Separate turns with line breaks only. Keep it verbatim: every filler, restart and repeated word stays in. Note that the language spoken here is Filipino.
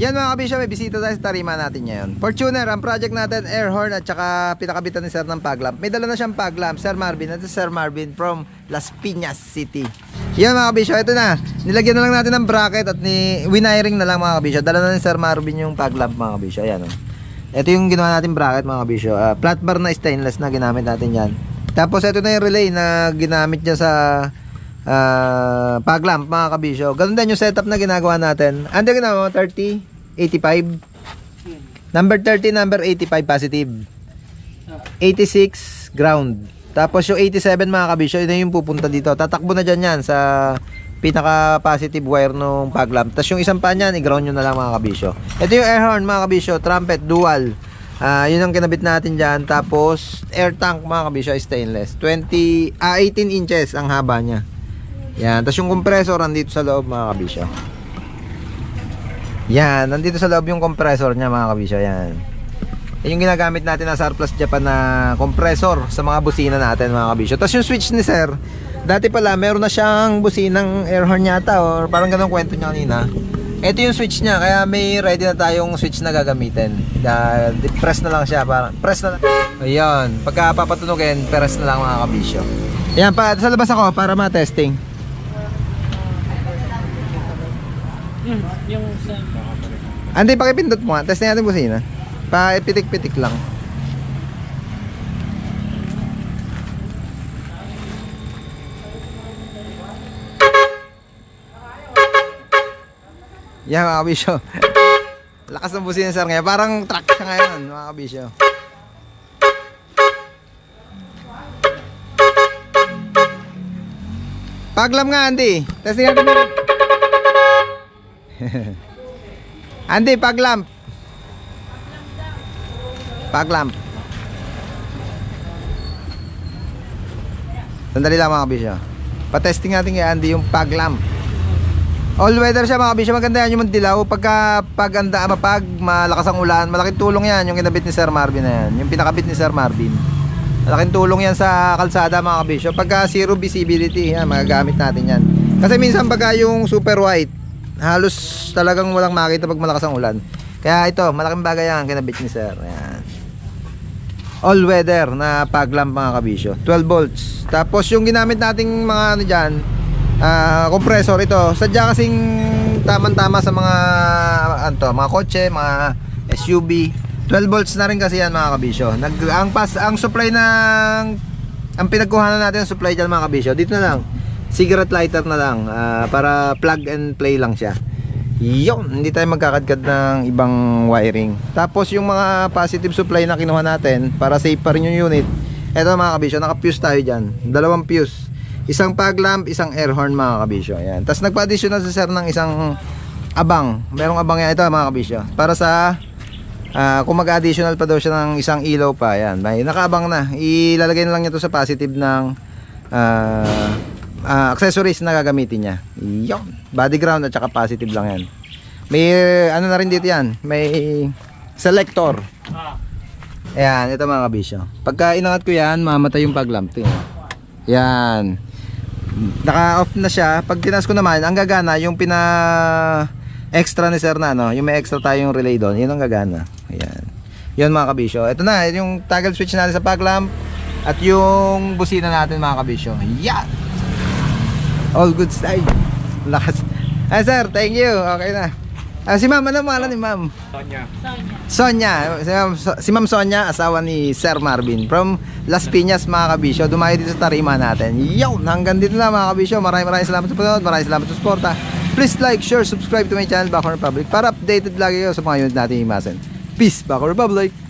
Yan mga kabisyo, may bisita tayo sa tarima natin ngayon. Fortuner, ang project natin, air horn at saka pinakabitan ni Sir ng fog lamp. May dala na siyang fog lamp, Sir Marvin. Ito Sir Marvin from Las Piñas City. Yan mga kabisyo, ito na. Nilagyan na lang natin ng bracket at ni winiring na lang mga kabisyo. Dala na ni Sir Marvin yung fog lamp mga kabisyo. Ayan o. Oh. Ito yung ginawa natin bracket mga kabisyo. Uh, flat bar na stainless na ginamit natin yan. Tapos ito na yung relay na ginamit niya sa uh, fog lamp mga kabisyo. Ganun din yung setup na ginagawa natin. Ano ginawa mo? thirty? eighty-five? Number thirty, number eighty-five positive. eighty-six ground. Tapos yung eighty-seven mga kabisyo, ito yung pupunta dito. Tatakbo na dyan yan sa pinaka positive wire nung fog lamp. Tapos yung isang pa niyan, i-ground nyo na lang mga kabisyo. Ito yung air horn mga kabisyo, trumpet, dual. Uh, yun ang kinabit natin dyan. Tapos air tank mga kabisyo, stainless. twenty, ah, eighteen inches ang haba nya. Yan. Tapos yung compressor nandito sa loob mga kabisyo. Yan, nandito sa loob yung compressor niya mga kabisyo. Yan. Yung ginagamit natin na Surplus Japan na compressor sa mga busina natin mga kabisyo. Tapos yung switch ni Sir, dati pala meron na siyang businang air horn yata or parang ganun kwento niya kanina. Ito yung switch niya, kaya may ready na tayong switch na gagamitin. Uh, press na lang siya, parang press na lang. Ayun, pagka papatunugin, press na lang mga kabisyo. Yan, pa, sa labas ako para ma-testing.
Hmm, yung sa...
Andi, pakipindot mo nga. Testing natin busina. Pa-pitik-pitik lang. Yan mga kabisyo. Lakas ng busina Sir ngayon. Parang truck siya ngayon mga kabisyo. Paglam nga Andy. Testing natin mo. Andy, paglamp. Paglamp. Sandali lang mga kabisyo. Pa-testing natin kay Andy yung paglamp. All weather siya mga kabisyo. Maganda yan yung mandilaw. Pagka paganda, mapag malakas ang ulan, malaking tulong yan yung kinabit ni Sir Marvin na yan. Yung pinakabit ni Sir Marvin. Malaking tulong yan sa kalsada mga kabisyo. Pagka zero visibility, yan, magagamit natin yan. Kasi minsan pagka yung super white, halos talagang walang makita pag malakas ang ulan. Kaya ito, malaking bagay yan kinabit ni Sir. Yan. All weather na fog lamp mga kabisyo. twelve volts. Tapos yung ginamit nating mga ano dyan, uh, compressor ito. Sadya kasing tamang-tama sa mga ano, mga kotse, mga S U V. twelve volts na rin kasi yan mga kabisyo. Nag, ang, pas, ang supply ng ang pinagkuhanan natin ng supply dyan mga kabisyo, dito na lang. Cigarette lighter na lang uh, para plug and play lang siya. Yun, hindi tayo magkakadkad ng ibang wiring. Tapos yung mga positive supply na kinuha natin para safe pa rin yung unit. Eto mga kabisyo, naka-fuse tayo dyan. Dalawang fuse. Isang fog lamp, isang air horn mga kabisyo. Ayan. Tapos nagpa-additional si Sir ng isang abang. Merong abang yan ito mga kabisyo. Para sa uh, kung mag-additional pa daw siya ng isang ilaw pa. Ayan. May nakaabang na. Ilalagay na lang niya to sa positive ng uh, Uh, accessories na gagamitin niya. Yon. Body ground at saka positive lang yan. May ano na rin dito yan. May selector. Ayan. Ito mga kabisyo. Pagka inangat ko yan, mamatay yung fog lamp. Yan. Naka off na siya. Pag tinas ko naman, ang gagana yung pina extra ni Sir na ano, yung may extra tayong relay doon, yun ang gagana. Ayan. Yun mga kabisyo. Ito na yung toggle switch natin sa fog lamp at yung busina natin mga kabisyo. Yan. All good style. Lakas. Ah Sir, thank you. Okay na. Ah, si Ma'am, ano pangalan ni Ma'am?
Sonia.
Sonia. Si Ma'am, si Ma'am Sonia, asawa ni Sir Marvin from Las Piñas mga kabisyo. Dumayo dito sa tarima natin. Yo, hanggang dito na mga kabisyo. Maraming maraming salamat sa panonood. Maraming salamat sa suporta. Please like, share, subscribe to my channel Backward Republic para updated lagi kayo sa mga unit natin imasin. Peace, Backward Republic.